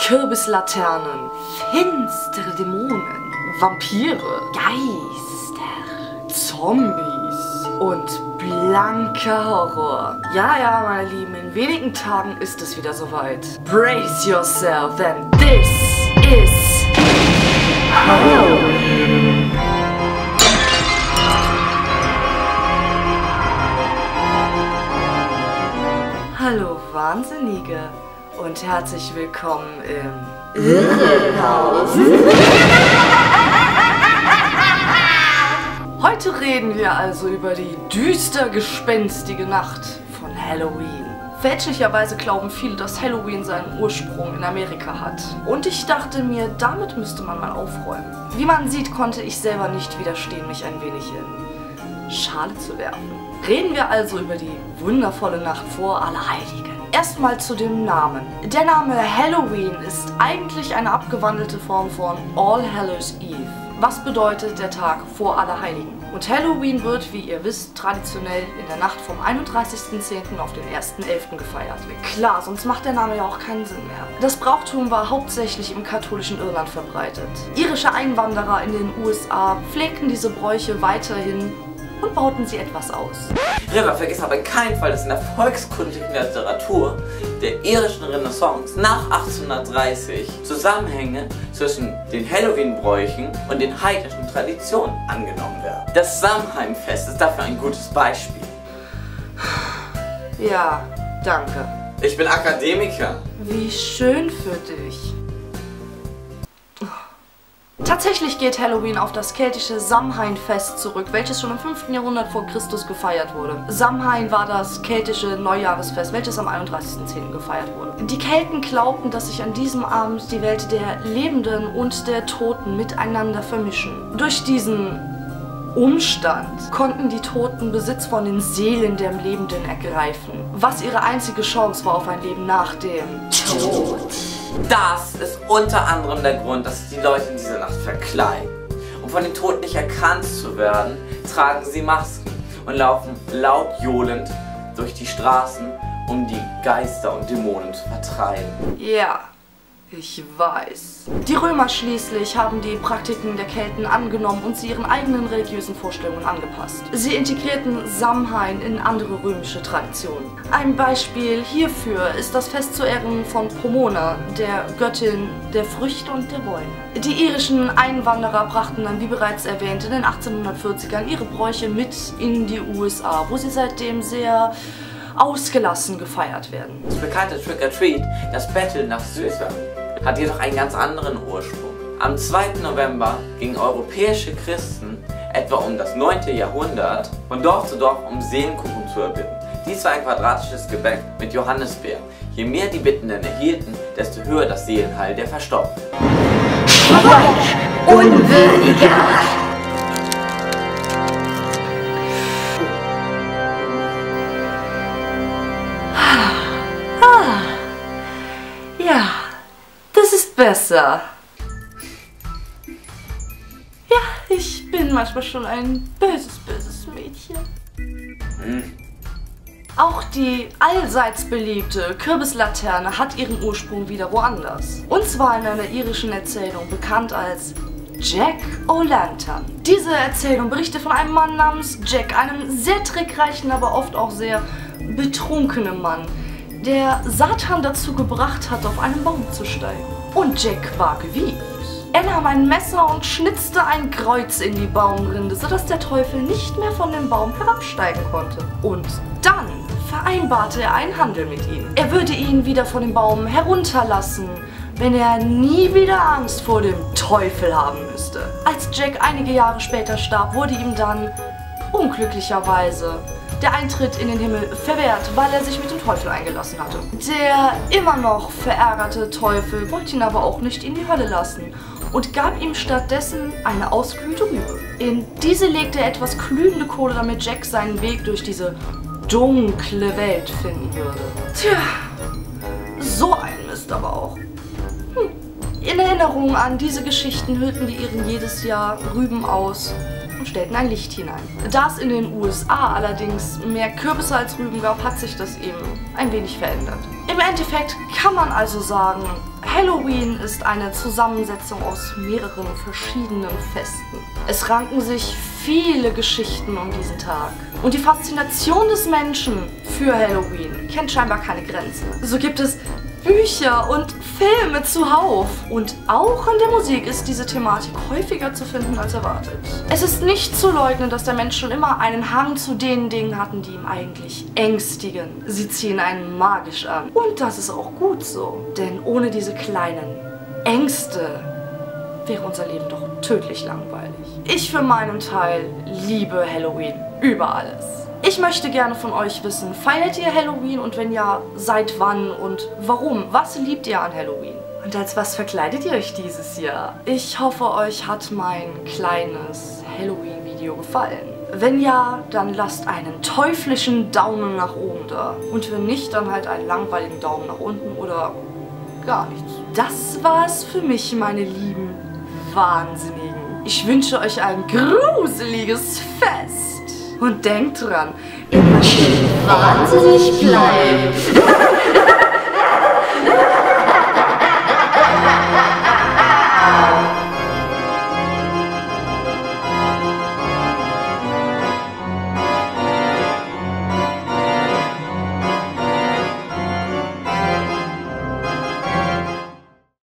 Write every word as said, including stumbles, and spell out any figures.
Kürbislaternen, finstere Dämonen, Vampire, Geister, Zombies und blanker Horror. Ja, ja, meine Lieben, in wenigen Tagen ist es wieder soweit. Brace yourself, denn this is Halloween. Hallo Wahnsinnige und herzlich willkommen im Irrenhaus. Heute reden wir also über die düster gespenstige Nacht von Halloween. Fälschlicherweise glauben viele, dass Halloween seinen Ursprung in Amerika hat. Und ich dachte mir, damit müsste man mal aufräumen. Wie man sieht, konnte ich selber nicht widerstehen, mich ein wenig in Schale zu werfen. Reden wir also über die wundervolle Nacht vor Allerheiligen. Erstmal zu dem Namen. Der Name Halloween ist eigentlich eine abgewandelte Form von All Hallows Eve. Was bedeutet der Tag vor Allerheiligen? Und Halloween wird, wie ihr wisst, traditionell in der Nacht vom einunddreißigsten zehnten auf den ersten elften gefeiert. Klar, sonst macht der Name ja auch keinen Sinn mehr. Das Brauchtum war hauptsächlich im katholischen Irland verbreitet. Irische Einwanderer in den U S A pflegten diese Bräuche weiterhin und bauten sie etwas aus. River, vergiss aber in keinen Fall, dass in der volkskundlichen Literatur der irischen Renaissance nach achtzehnhundertdreißig Zusammenhänge zwischen den Halloween-Bräuchen und den heidnischen Traditionen angenommen werden. Das Samhain-Fest ist dafür ein gutes Beispiel. Ja, danke. Ich bin Akademiker. Wie schön für dich. Tatsächlich geht Halloween auf das keltische Samhain-Fest zurück, welches schon im fünften Jahrhundert vor Christus gefeiert wurde. Samhain war das keltische Neujahresfest, welches am einunddreißigsten zehnten gefeiert wurde. Die Kelten glaubten, dass sich an diesem Abend die Welt der Lebenden und der Toten miteinander vermischen. Durch diesen Umstand konnten die Toten Besitz von den Seelen der Lebenden ergreifen, was ihre einzige Chance war auf ein Leben nach dem Tod. Das ist unter anderem der Grund, dass die Leute in dieser Nacht verkleiden. Um von den Toten nicht erkannt zu werden, tragen sie Masken und laufen laut johlend durch die Straßen, um die Geister und Dämonen zu vertreiben. Ja, ich weiß. Die Römer schließlich haben die Praktiken der Kelten angenommen und sie ihren eigenen religiösen Vorstellungen angepasst. Sie integrierten Samhain in andere römische Traditionen. Ein Beispiel hierfür ist das Fest zu Ehren von Pomona, der Göttin der Früchte und der Bäume. Die irischen Einwanderer brachten dann, wie bereits erwähnt, in den achtzehnhundertvierzigern ihre Bräuche mit in die U S A, wo sie seitdem sehr ausgelassen gefeiert werden. Das bekannte Trick or Treat, das Betteln nach Süßwasser, hat jedoch einen ganz anderen Ursprung. Am zweiten November gingen europäische Christen etwa um das neunte Jahrhundert von Dorf zu Dorf, um Seelenkuchen zu erbitten. Dies war ein quadratisches Gebäck mit Johannisbeeren. Je mehr die Bittenden erhielten, desto höher das Seelenheil der Verstorbenen. Unwürdiger! Ja, das ist besser. Ja, ich bin manchmal schon ein böses, böses Mädchen. Hm. Auch die allseits beliebte Kürbislaterne hat ihren Ursprung wieder woanders. Und zwar in einer irischen Erzählung, bekannt als Jack O'Lantern. Diese Erzählung berichtet von einem Mann namens Jack, einem sehr trickreichen, aber oft auch sehr betrunkenen Mann, der Satan dazu gebracht hat, auf einen Baum zu steigen. Und Jack war gewieft. Er nahm ein Messer und schnitzte ein Kreuz in die Baumrinde, sodass der Teufel nicht mehr von dem Baum herabsteigen konnte. Und dann vereinbarte er einen Handel mit ihm. Er würde ihn wieder von dem Baum herunterlassen, wenn er nie wieder Angst vor dem Teufel haben müsste. Als Jack einige Jahre später starb, wurde ihm dann unglücklicherweise der Eintritt in den Himmel verwehrt, weil er sich mit dem Teufel eingelassen hatte. Der immer noch verärgerte Teufel wollte ihn aber auch nicht in die Hölle lassen und gab ihm stattdessen eine ausgekühlte Rübe. In diese legte er etwas glühende Kohle, damit Jack seinen Weg durch diese dunkle Welt finden würde. Tja, so ein Mist aber auch. Hm. In Erinnerung an diese Geschichten hüllten die Iren jedes Jahr Rüben aus und stellten ein Licht hinein. Da es in den U S A allerdings mehr Kürbisse als Rüben gab, hat sich das eben ein wenig verändert. Im Endeffekt kann man also sagen, Halloween ist eine Zusammensetzung aus mehreren verschiedenen Festen. Es ranken sich viele Geschichten um diesen Tag. Und die Faszination des Menschen für Halloween kennt scheinbar keine Grenzen. So gibt es Bücher und Filme zuhauf. Und auch in der Musik ist diese Thematik häufiger zu finden als erwartet. Es ist nicht zu leugnen, dass der Mensch schon immer einen Hang zu den Dingen hatten, die ihm eigentlich ängstigen. Sie ziehen einen magisch an. Und das ist auch gut so. Denn ohne diese kleinen Ängste wäre unser Leben doch tödlich langweilig. Ich für meinen Teil liebe Halloween über alles. Ich möchte gerne von euch wissen, feiert ihr Halloween und wenn ja, seit wann und warum? Was liebt ihr an Halloween? Und als was verkleidet ihr euch dieses Jahr? Ich hoffe, euch hat mein kleines Halloween-Video gefallen. Wenn ja, dann lasst einen teuflischen Daumen nach oben da. Und wenn nicht, dann halt einen langweiligen Daumen nach unten oder gar nichts. Das war's für mich, meine lieben Wahnsinnigen. Ich wünsche euch ein gruseliges Fest. Und denkt dran, immer schön wahnsinnig bleiben.